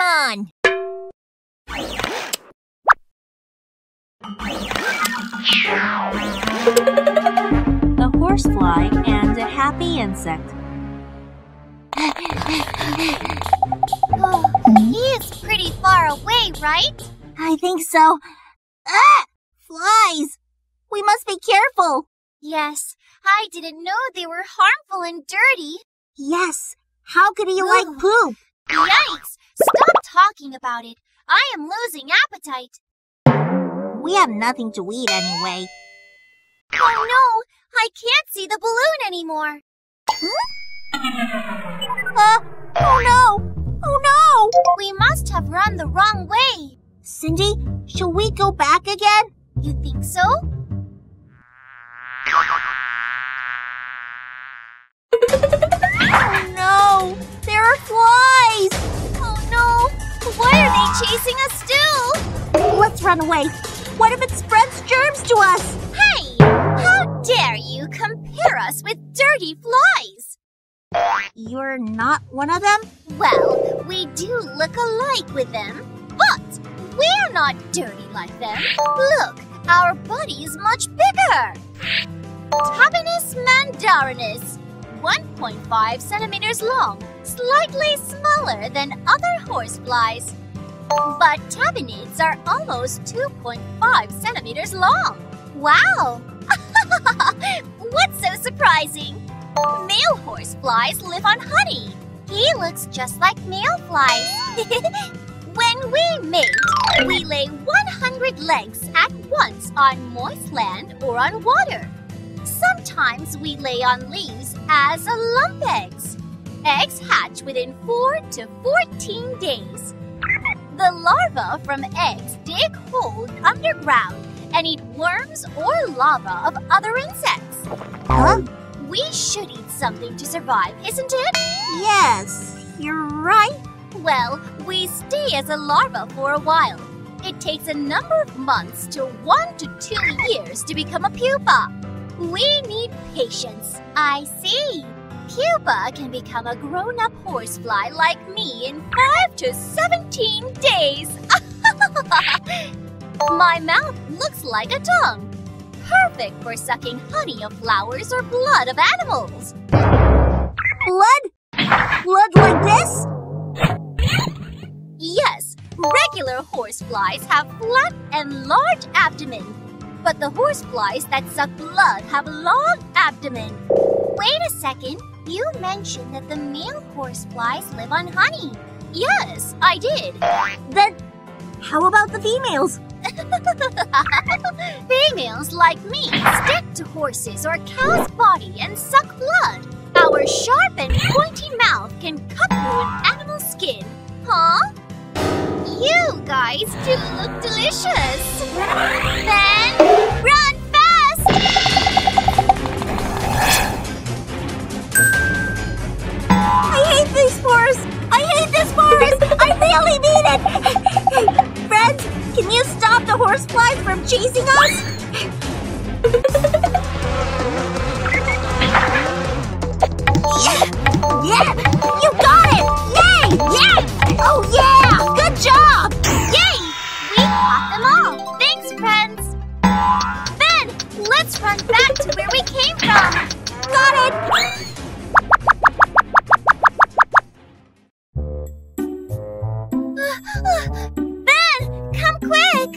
on! The horsefly and a happy insect. Oh, he is pretty far away, right? I think so. Ah! Flies! We must be careful. Yes, I didn't know they were harmful and dirty. Yes. How could he like poop? Yikes! Stop talking about it. I am losing appetite. We have nothing to eat anyway. Oh no! I can't see the balloon anymore. Oh no! Oh no! We must have run the wrong way. Cindy, shall we go back again? You think so? Oh no! There are flies! Oh no! Why are they chasing us still? Let's run away. What if it spreads germs to us? Hey! How dare you compare us with dirty flies? You're not one of them? Well, we do look alike with them, but we're not dirty like them. Look, our body is much bigger. Tabanus mandarinus, 1.5 centimeters long, slightly smaller than other horseflies. But tabanids are almost 2.5 centimeters long. Wow! What's so surprising? Male horseflies live on honey. He looks just like male flies. When we mate, we lay 100 eggs at once on moist land or on water. Sometimes we lay on leaves as lump eggs. Eggs hatch within 4 to 14 days. The larvae from eggs dig holes underground and eat worms or larvae of other insects. Huh? We should eat something to survive, isn't it? Yes, you're right. Well, we stay as a larva for a while. It takes a number of months to 1 to 2 years to become a pupa. We need patience. I see. Pupa can become a grown-up horsefly like me in 5 to 17 days. My mouth looks like a tongue. Perfect for sucking honey of flowers or blood of animals. Blood? Blood like this? Yes, regular horseflies have flat and large abdomen. But the horseflies that suck blood have long abdomen. Wait a second. You mentioned that the male horseflies live on honey. Yes, I did. Then, how about the females? Females like me stick to horses or cow's body and suck blood. Our sharp and pointy mouth can cut through an animal's skin. Huh? You guys do look delicious. Then, run fast! I hate this forest! I hate this forest! I really mean it! Friends, can you stop the horseflies from chasing us? Yeah! You got it! Yay! Yay! Oh yeah! Good job! Yay! We caught them all. Thanks, friends. Then, let's run back to where we came from. Got it! Ben, come quick!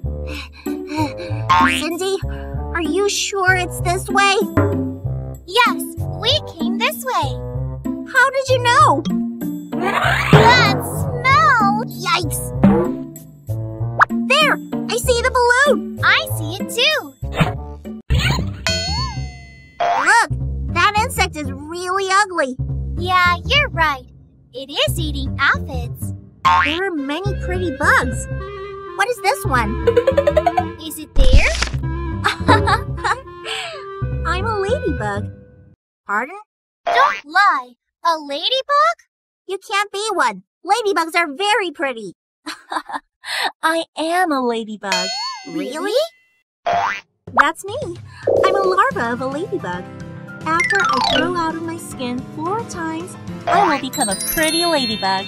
Cindy, are you sure it's this way? Yes, we came this way. How did you know? That smell! Yikes! There! I see the balloon! I see it too. Look! That insect is really ugly. Yeah, you're right. It is eating aphids. There are many pretty bugs. What is this one? Is it there? I'm a ladybug. Pardon? Don't lie. A ladybug? You can't be one. Ladybugs are very pretty. I am a ladybug. Really? That's me. I'm a larva of a ladybug. After I grow out of my skin 4 times, I will become a pretty ladybug.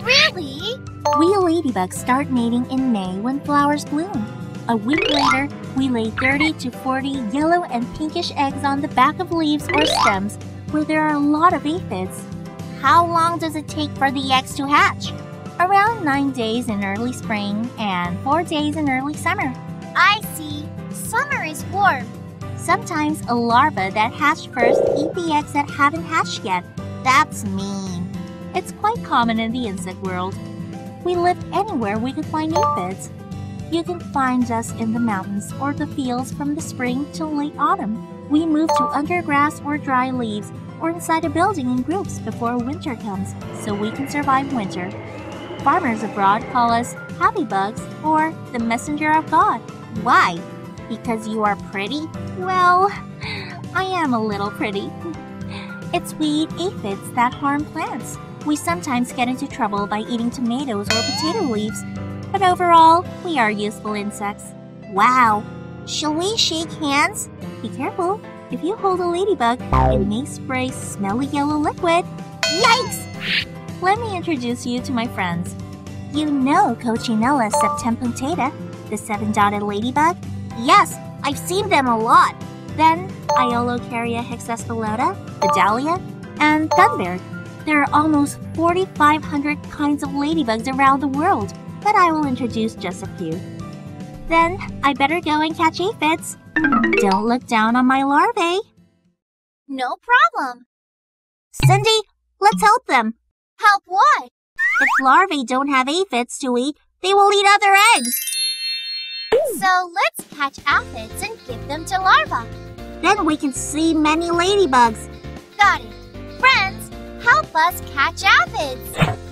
Really? We ladybugs start mating in May when flowers bloom. A week later, we lay 30 to 40 yellow and pinkish eggs on the back of leaves or stems where there are a lot of aphids. How long does it take for the eggs to hatch? Around 9 days in early spring and 4 days in early summer. I see. Summer is warm. Sometimes a larva that hatched first eat the eggs that haven't hatched yet. That's mean. It's quite common in the insect world. We live anywhere we could find aphids. You can find us in the mountains or the fields from the spring till late autumn. We move to undergrass or dry leaves or inside a building in groups before winter comes so we can survive winter. Farmers abroad call us happy bugs or the messenger of God. Why? Because you are pretty? Well, I am a little pretty. It's we eat aphids that harm plants. We sometimes get into trouble by eating tomatoes or potato leaves, but overall, we are useful insects. Wow. Shall we shake hands? Be careful. If you hold a ladybug, it may spray smelly yellow liquid. Yikes! Let me introduce you to my friends. You know Coccinella septempunctata, the 7-dotted ladybug? Yes, I've seen them a lot. Then, Iolocaria hexaspilota, the dahlia, and gunbeard. There are almost 4,500 kinds of ladybugs around the world, but I will introduce just a few. Then, I better go and catch aphids. Don't look down on my larvae. No problem. Cindy, let's help them. Help what? If larvae don't have aphids to eat, they will eat other eggs. So let's catch aphids and give them to larvae. Then we can see many ladybugs. Got it. Friends, help us catch aphids.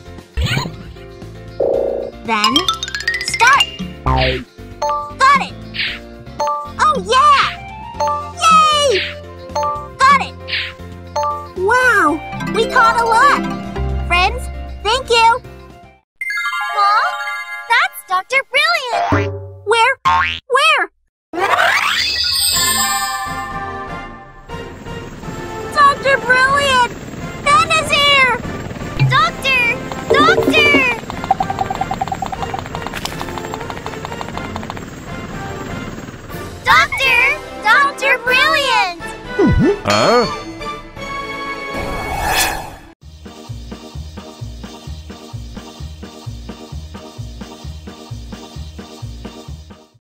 Then, start! Got it! Oh yeah! Yay! Got it! Wow, we caught a lot! Friends, thank you! Huh? That's Dr. Brilliant! Where? Dr. Brilliant! Ben is here! Doctor! Doctor! Doctor! Dr. Brilliant! Huh?